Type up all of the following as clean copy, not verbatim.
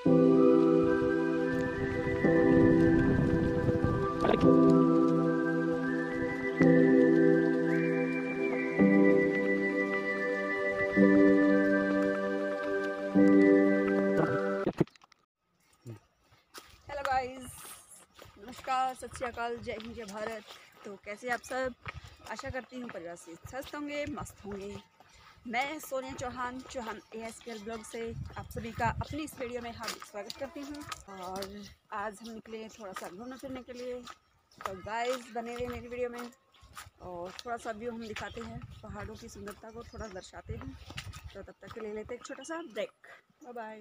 Hello guys, नमस्कार, सत श्री अकाल, जय हिंद, जय भारत। तो कैसे आप सब? आशा करती हूँ परिवार से स्वस्थ होंगे, मस्त होंगे। मैं सोनिया चौहान ASPL ब्लॉग से आप सभी का अपनी इस वीडियो में हार्दिक स्वागत करती हूँ। और आज हम निकले थोड़ा सा घूमने फिरने के लिए। तो गाइस बने रहे मेरी वीडियो में और थोड़ा सा व्यू हम दिखाते हैं, पहाड़ों की सुंदरता को थोड़ा दर्शाते हैं। तो तब तक के लिए लेते हैं एक छोटा सा ब्रेक। Bye bye.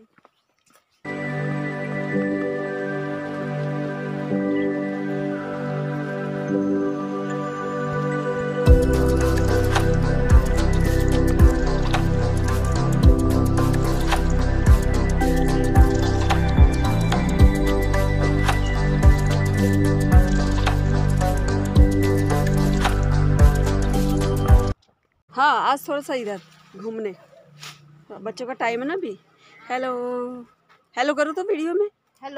हाँ, आज थोड़ा सा इधर घूमने, बच्चों का टाइम है ना अभी। हेलो हेलो करो तो वीडियो में। हेलो।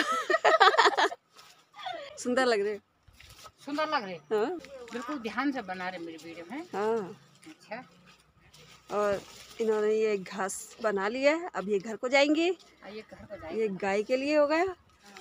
सुंदर लग रहे। सुंदर लग रहे। हाँ बिल्कुल ध्यान से बना रहे मेरी वीडियो में। हाँ। अच्छा। और इन्होंने ये घास बना लिया है, अब ये घर को जाएंगे। ये घर को जाएंगे। ये गाय के लिए हो गया।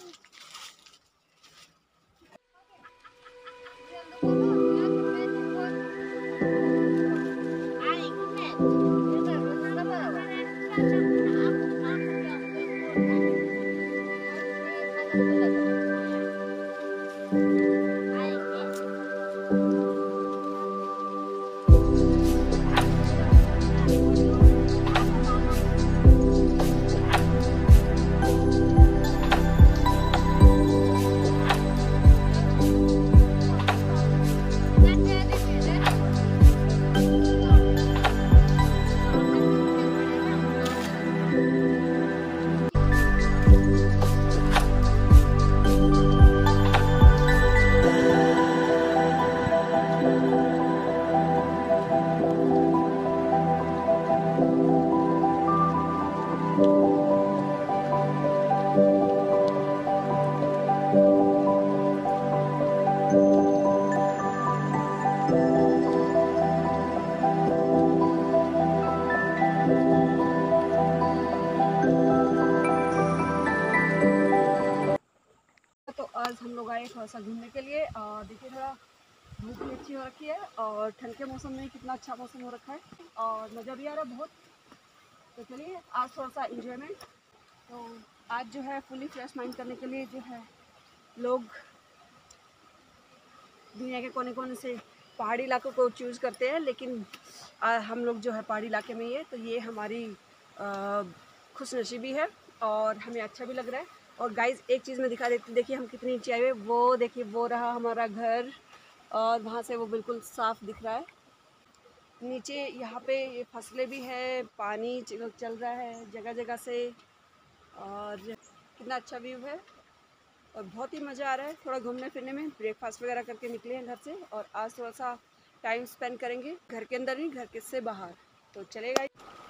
तो आज हम लोग आए थोड़ा सा घूमने के लिए और देखिए थोड़ा धूप भी अच्छी हो रखी है और ठंड के मौसम में कितना अच्छा मौसम हो रखा है और मज़ा भी आ रहा है बहुत। तो चलिए आज थोड़ा सा इंजॉयमेंट। तो आज जो है फुली फ्रेश माइंड करने के लिए जो है लोग दुनिया के कोने कोने से पहाड़ी इलाकों को चूज़ करते हैं, लेकिन हम लोग जो है पहाड़ी इलाके में ही है, तो ये हमारी खुशनसीबी है और हमें अच्छा भी लग रहा है। और गाइस एक चीज़ मैं दिखा देती, देखिए हम कितनी ऊंचाई हुए, वो देखिए वो रहा हमारा घर और वहाँ से वो बिल्कुल साफ दिख रहा है। नीचे यहाँ पे ये फसलें भी है, पानी चल रहा है जगह जगह से और कितना अच्छा व्यू है और बहुत ही मज़ा आ रहा है थोड़ा घूमने फिरने में। ब्रेकफास्ट वगैरह करके निकले हैं घर से और आज थोड़ा सा टाइम स्पेंड करेंगे घर के अंदर नहीं, घर के से बाहर। तो चलेगा।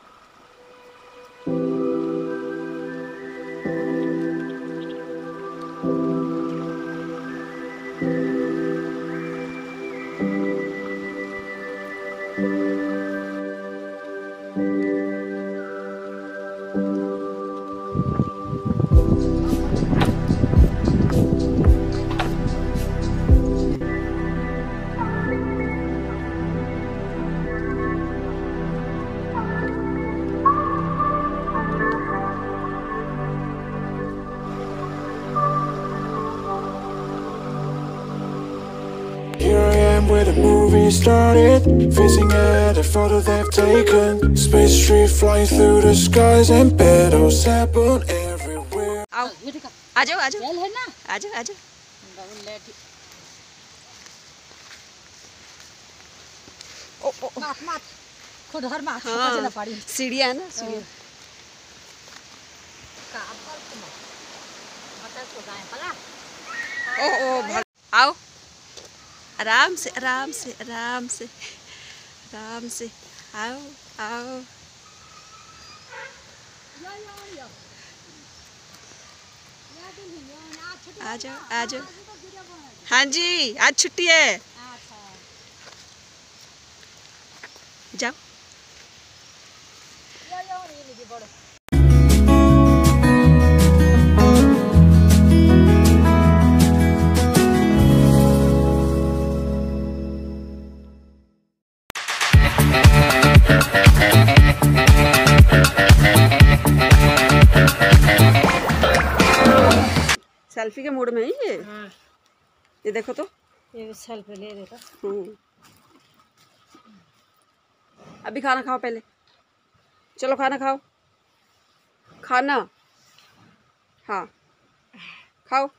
Where the movie started, facing at a photo they've taken. Space tree flying through the skies and petals happen everywhere. आओ आ जाओ आ जाओ है ना? आ जाओ आ जाओ। ओ ओ मात मात खुद हर मात हाँ, सीढ़ियाँ है ना, सीढ़ियाँ। ओ ओ आओ, आराम से आराम से आराम से आराम से आओ आओ। आ जाओ आ जाओ। हाँ जी आज छुट्टी है, जाओ। सेल्फी के मूड में ही ये। हाँ। ये देखो तो, ये सेल्फी ले देता। अभी खाना खाओ पहले, चलो खाना खाओ। खाना हाँ खाओ।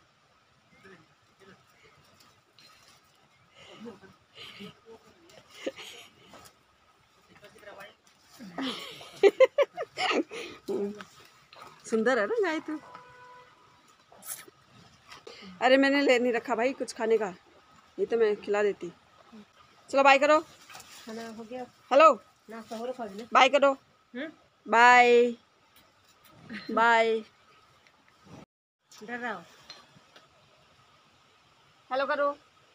सुंदर है ना गाय तो। अरे मैंने ले नहीं रखा भाई कुछ खाने का, ये तो मैं खिला देती। चलो बाय करो। खाना हो गया? हेलो नाश्ता हो रहा है? बाय करो। Bye bye. डर रहा हो? हेलो करो।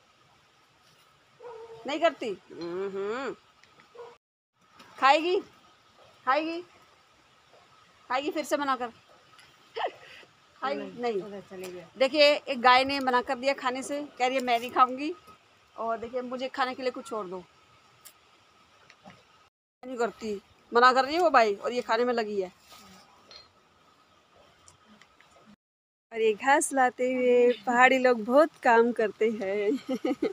नहीं करती। खाएगी खाएगी खाएगी फिर से मना कर। खाएगी नहीं। चले गया। देखिए एक गाय ने मना कर दिया खाने से, कह रही है मैं नहीं खाऊंगी। और देखिए मुझे खाने के लिए कुछ छोड़ दो, नहीं करती, मना कर रही है वो भाई, और ये खाने में लगी है। और ये घास लाते हुए पहाड़ी लोग बहुत काम करते हैं।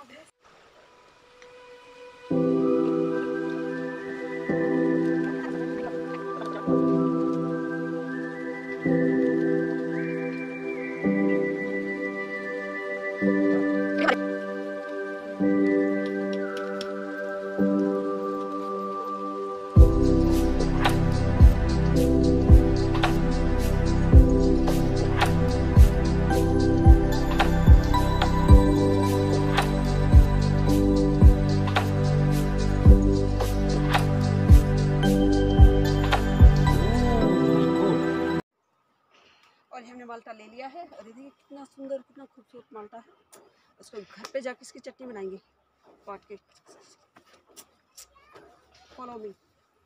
और हमने माल्टा ले लिया है, और ये देखिए कितना सुंदर कितना खूबसूरत माल्टा है। उसको घर पे जाके इसकी चटनी बनाएंगे काट के। Follow me.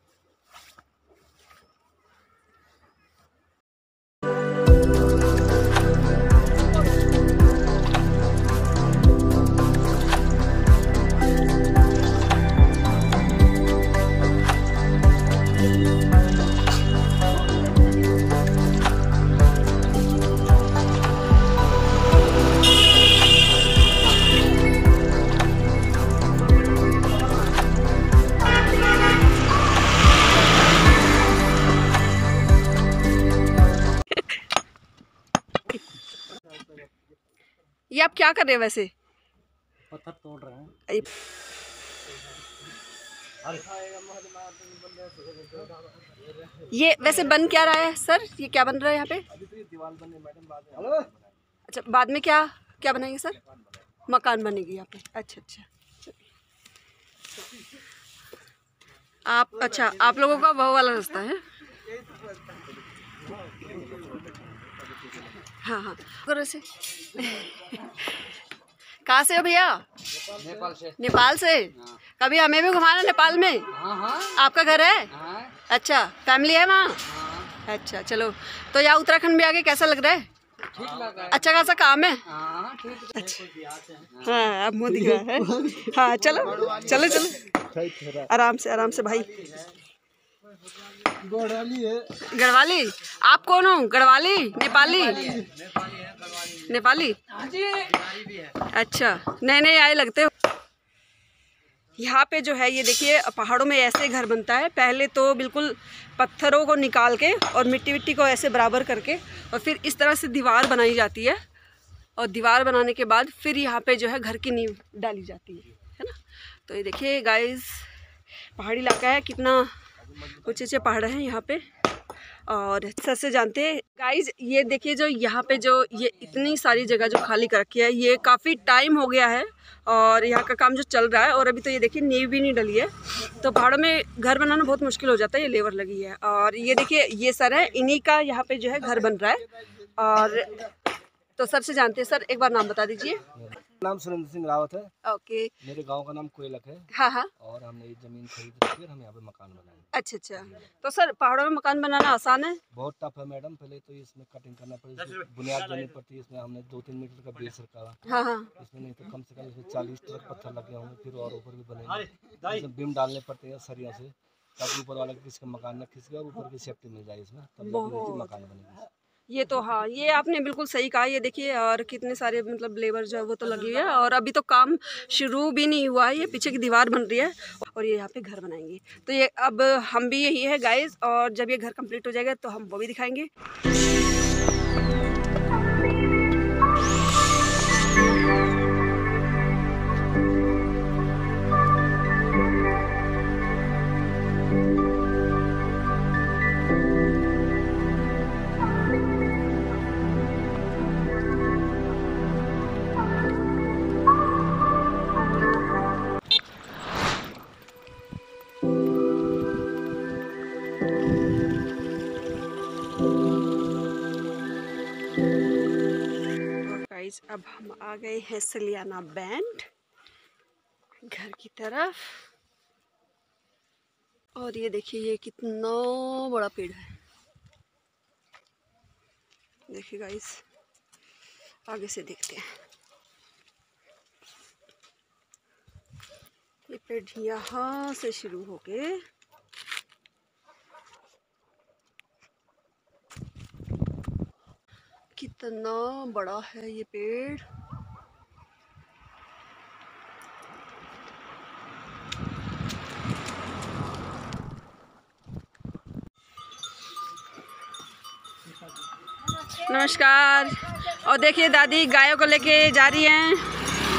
ये आप क्या कर रहे हैं वैसे? पत्थर तोड़ रहे हैं। ये वैसे बन क्या रहा है सर? ये क्या बन रहा है यहाँ पे? दीवार बने मैडम। अच्छा बाद में क्या क्या बनाएंगे सर? मकान बनेगी यहाँ पे। अच्छा अच्छा। आप लोगों का वो वाला रास्ता है। हाँ हाँ से कहाँ से हो भैया? नेपाल से। नेपाल से? हाँ। कभी हमें भी घुमाना नेपाल में। हाँ। आपका घर है? हाँ। अच्छा फैमिली है वहाँ? हाँ। अच्छा चलो, तो यहाँ उत्तराखंड में आके कैसा लग रहा है? ठीक लगा है। अच्छा खासा काम है। हाँ ठीक। अच्छा हाँ अब मुँह दिख रहा है। हाँ चलो चलो चलो आराम से भाई। गढ़वाली है। गढ़वाली? आप कौन हो? गढ़वाली नेपाली? नेपाली? अच्छा नए नए आए लगते हो। यहाँ पे जो है ये देखिए पहाड़ों में ऐसे घर बनता है। पहले तो बिल्कुल पत्थरों को निकाल के और मिट्टी विट्टी को ऐसे बराबर करके और फिर इस तरह से दीवार बनाई जाती है, और दीवार बनाने के बाद फिर यहाँ पे जो है घर की नींव डाली जाती है ना। तो ये देखिए गाइस पहाड़ी इलाका है, कितना ऊंचे ऊंचे पहाड़ हैं यहाँ पे, और सर से जानते हैं गाइस। ये देखिए जो यहाँ पे जो ये इतनी सारी जगह जो खाली कर रखी है, ये काफ़ी टाइम हो गया है और यहाँ का काम जो चल रहा है, और अभी तो ये देखिए नींव भी नहीं डली है। तो पहाड़ों में घर बनाना बहुत मुश्किल हो जाता है, ये लेबर लगी है। और ये देखिए ये सर है, इन्हीं का यहाँ पे जो है घर बन रहा है। और तो सर से जानते हैं। सर एक बार नाम बता दीजिए। नाम सुरेंद्र सिंह रावत है। ओके। मेरे गांव का नाम कोयलक है। हाँ हाँ। और हमने ये जमीन खरीद रखी है, हम यहाँ पे मकान बनाएंगे। अच्छा अच्छा। तो सर पहाड़ों में मकान बनाना आसान है? बहुत टफ है मैडम। पहले तो इसमें कटिंग करना पड़ेगी, बुनियाद देनी पड़ती है। इसमें हमने 2-3 मीटर का बेस रखा है। हाँ हाँ। इसमें नहीं तो कम से कम इसमें 40 ट्रक पत्थर लगे होंगे, फिर और ऊपर भी बनेंगे। इसमें बीम डालने पड़ते हैं सरियों से, ताकि ऊपर वाला किसी का मकान न खिसके और ऊपर की सेफ्टी मिल जाए इसमें, तब जाके मकान बनेगा। ये तो हाँ, ये आपने बिल्कुल सही कहा। ये देखिए, और कितने सारे मतलब लेबर जो है वो तो लगी हुई है, और अभी तो काम शुरू भी नहीं हुआ है। ये पीछे की दीवार बन रही है और ये यहाँ पे घर बनाएंगे। तो ये अब हम भी यही है गाइस, और जब ये घर कंप्लीट हो जाएगा तो हम वो भी दिखाएंगे। अब हम आ गए हैं सलियाना बैंड घर की तरफ, और ये देखिए ये कितना बड़ा पेड़ है। देखिए गाइस, आगे से देखते हैं। ये पेड़ यहाँ से शुरू होके कितना बड़ा है ये पेड़। नमस्कार। और देखिए दादी गायों को लेके जा रही हैं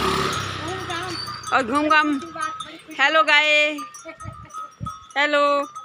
और घूम घाम। Hello guy, hello.